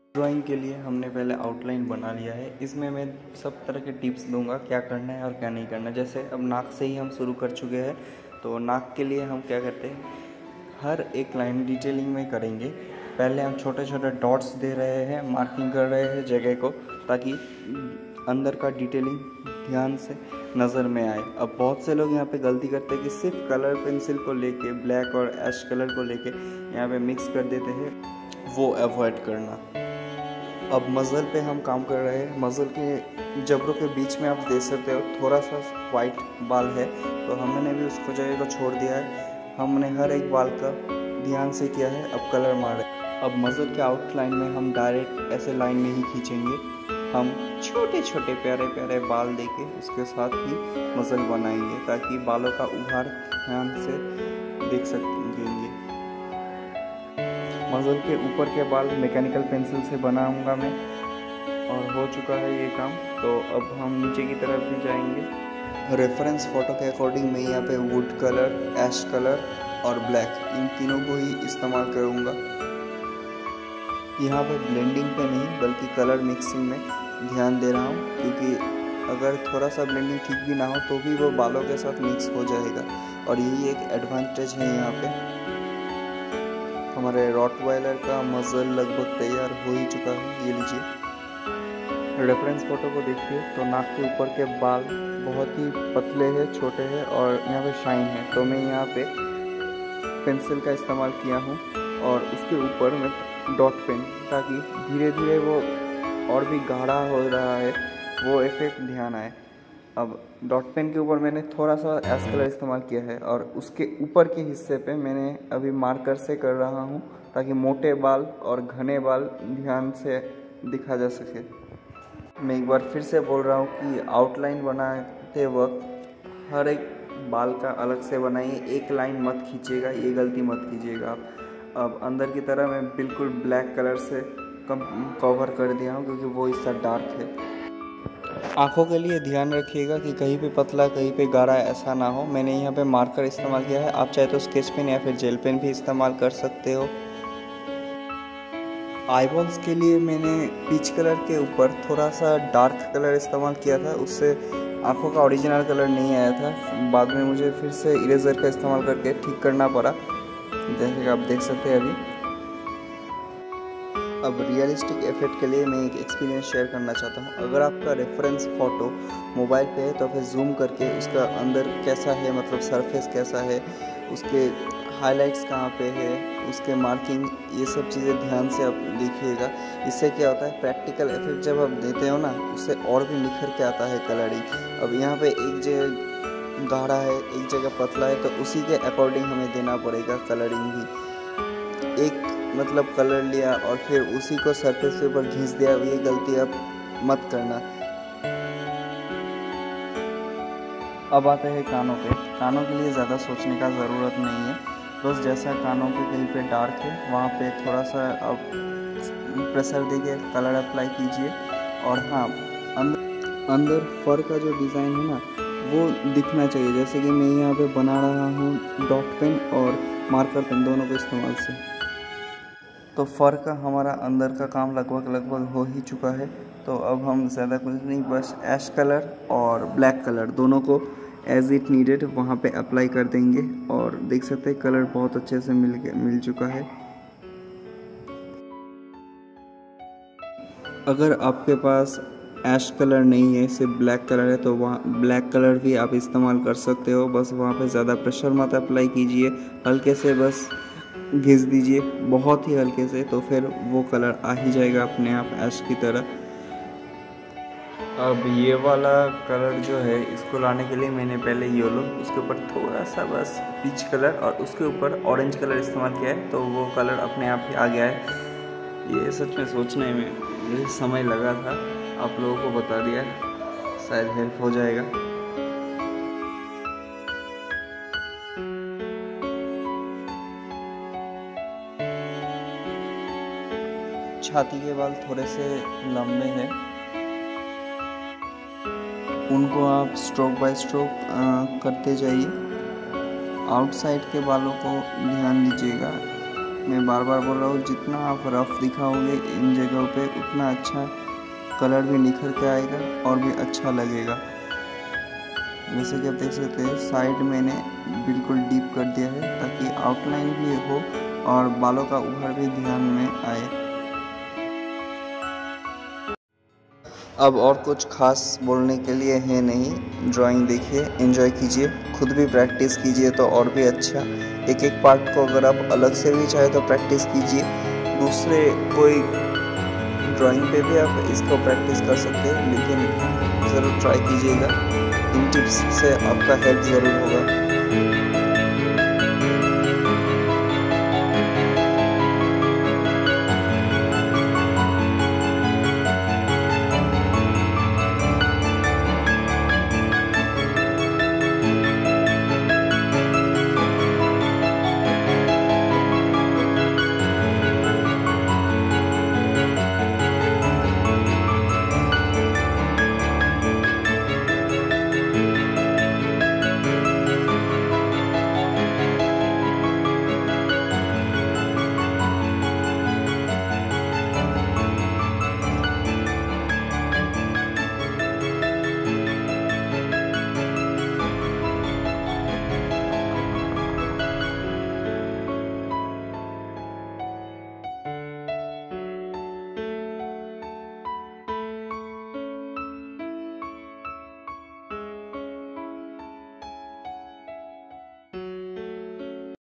Drawing के लिए हमने पहले आउटलाइन बना लिया है। इसमें मैं सब तरह के टिप्स दूंगा क्या करना है और क्या नहीं करना। जैसे अब नाक से ही हम शुरू कर चुके हैं, तो नाक के लिए हम क्या करते हैं, हर एक लाइन डिटेलिंग में करेंगे। पहले हम छोटे छोटे डॉट्स दे रहे हैं, मार्किंग कर रहे हैं जगह को, ताकि अंदर का डिटेलिंग ध्यान से नज़र में आए। अब बहुत से लोग यहाँ पे गलती करते हैं कि सिर्फ कलर पेंसिल को लेके, ब्लैक और ऐश कलर को लेके यहाँ पे मिक्स कर देते हैं, वो अवॉइड करना। अब मज़ल पे हम काम कर रहे हैं। मज़ल के जबड़ों के बीच में आप देख सकते हो थोड़ा सा वाइट बाल है, तो हमने भी उसको जगह को छोड़ दिया है। हमने हर एक बाल का ध्यान से किया है। अब कलर मारे। अब मज़ल के आउटलाइन में हम डायरेक्ट ऐसे लाइन में ही खींचेंगे। हम छोटे छोटे प्यारे प्यारे बाल देके उसके साथ ही मज़ल बनाएंगे, ताकि बालों का उभार ध्यान से देख सकेंगे। मज़ल के ऊपर के बाल मैकेनिकल पेंसिल से बनाऊंगा मैं, और हो चुका है ये काम। तो अब हम नीचे की तरफ भी जाएंगे। रेफरेंस फ़ोटो के अकॉर्डिंग मैं यहाँ पे वुड कलर, ऐश कलर और ब्लैक, इन तीनों को ही इस्तेमाल करूँगा। यहाँ पे ब्लेंडिंग पे नहीं बल्कि कलर मिक्सिंग में ध्यान दे रहा हूँ, क्योंकि अगर थोड़ा सा ब्लेंडिंग ठीक भी ना हो तो भी वो बालों के साथ मिक्स हो जाएगा, और यही एक एडवांटेज है यहाँ पे। हमारे रॉटवाइलर का मज़ल लगभग तैयार हो ही चुका है। ये लीजिए रेफरेंस फ़ोटो को देखिए, तो नाक के ऊपर के बाल बहुत ही पतले हैं, छोटे हैं, और यहाँ पे शाइन है। तो मैं यहाँ पे पेंसिल का इस्तेमाल किया हूँ, और उसके ऊपर मैं डॉट पेन, ताकि धीरे धीरे वो और भी गाढ़ा हो रहा है, वो इफेक्ट ध्यान आए। अब डॉट पेन के ऊपर मैंने थोड़ा सा ऐश कलर इस्तेमाल किया है, और उसके ऊपर के हिस्से पे मैंने अभी मार्कर से कर रहा हूँ, ताकि मोटे बाल और घने बाल ध्यान से दिखा जा सके। मैं एक बार फिर से बोल रहा हूँ कि आउटलाइन बनाते वक्त हर एक बाल का अलग से बनाइए, एक लाइन मत खींचिएगा, ये गलती मत कीजिएगा आप। अब अंदर की तरह मैं बिल्कुल ब्लैक कलर से कवर कर दिया हूँ, क्योंकि वो इससे डार्क है। आँखों के लिए ध्यान रखिएगा कि कहीं पे पतला कहीं पे गाढ़ा ऐसा ना हो। मैंने यहाँ पे मार्कर इस्तेमाल किया है, आप चाहे तो स्केच पेन या फिर जेल पेन भी इस्तेमाल कर सकते हो। आईबॉल्स के लिए मैंने पीच कलर के ऊपर थोड़ा सा डार्क कलर इस्तेमाल किया था, उससे आँखों का ओरिजिनल कलर नहीं आया था। बाद में मुझे फिर से इरेजर का इस्तेमाल करके ठीक करना पड़ा, जैसे कि आप देख सकते हैं अभी। अब रियलिस्टिक इफेक्ट के लिए मैं एक एक्सपीरियंस शेयर करना चाहता हूँ। अगर आपका रेफरेंस फ़ोटो मोबाइल पे है तो फिर जूम करके उसका अंदर कैसा है, मतलब सरफेस कैसा है, उसके हाइलाइट्स कहाँ पे है, उसके मार्किंग, ये सब चीज़ें ध्यान से आप देखिएगा। इससे क्या होता है, प्रैक्टिकल इफेक्ट जब आप देते हो ना, उससे और भी निखर के आता है कलरिंग। अब यहाँ पर एक जगह गाढ़ा है, एक जगह पतला है, तो उसी के अकॉर्डिंग हमें देना पड़ेगा कलरिंग भी। एक मतलब कलर लिया और फिर उसी को सरफेस के ऊपर घिस दिया, ये गलती आप मत करना। अब आते हैं कानों पे। कानों के लिए ज़्यादा सोचने का ज़रूरत नहीं है, बस जैसा कानों पे कहीं पे डार्क है वहाँ पे थोड़ा सा आप प्रेशर देके कलर अप्लाई कीजिए। और हाँ, अंदर फर का जो डिज़ाइन है ना, वो दिखना चाहिए। जैसे कि मैं यहाँ पे बना रहा हूँ डॉट पेन और मार्कर पेन दोनों को इस्तेमाल से। तो फ़र का हमारा अंदर का काम लगभग हो ही चुका है। तो अब हम ज़्यादा कुछ नहीं, बस ऐश कलर और ब्लैक कलर दोनों को एज इट नीडेड वहाँ पे अप्लाई कर देंगे, और देख सकते हैं कलर बहुत अच्छे से मिल चुका है। अगर आपके पास ऐश कलर नहीं है, सिर्फ ब्लैक कलर है, तो वहाँ ब्लैक कलर भी आप इस्तेमाल कर सकते हो। बस वहाँ पे ज़्यादा प्रेशर मत अप्लाई कीजिए, हल्के से बस घिस दीजिए, बहुत ही हल्के से, तो फिर वो कलर आ ही जाएगा अपने आप ऐश की तरह। अब ये वाला कलर जो है, इसको लाने के लिए मैंने पहले येलो, उसके ऊपर थोड़ा सा बस पीच कलर और उसके ऊपर ऑरेंज कलर इस्तेमाल किया है, तो वो कलर अपने आप ही आ गया है। ये सच में सोचने में मुझे समय लगा था, आप लोगों को बता दिया, शायद हेल्प हो जाएगा। छाती के बाल थोड़े से लंबे हैं, उनको आप स्ट्रोक बाय स्ट्रोक करते जाइए। आउटसाइड के बालों को ध्यान दीजिएगा, मैं बार बार बोल रहा हूँ, जितना आप रफ दिखाओगे इन जगहों पे उतना अच्छा कलर भी निखर के आएगा और भी अच्छा लगेगा। जैसे कि आप देख सकते हैं साइड मैंने बिल्कुल डीप कर दिया है ताकि आउटलाइन भी हो और बालों का उभार भी ध्यान में आए। अब और कुछ खास बोलने के लिए है नहीं, ड्राइंग देखिए, एंजॉय कीजिए, खुद भी प्रैक्टिस कीजिए तो और भी अच्छा। एक एक पार्ट को अगर आप अलग से भी चाहे तो प्रैक्टिस कीजिए, दूसरे कोई ड्राइंग पे भी आप इसको प्रैक्टिस कर सकते हैं, लेकिन ज़रूर ट्राई कीजिएगा। इन टिप्स से आपका हेल्प ज़रूर होगा।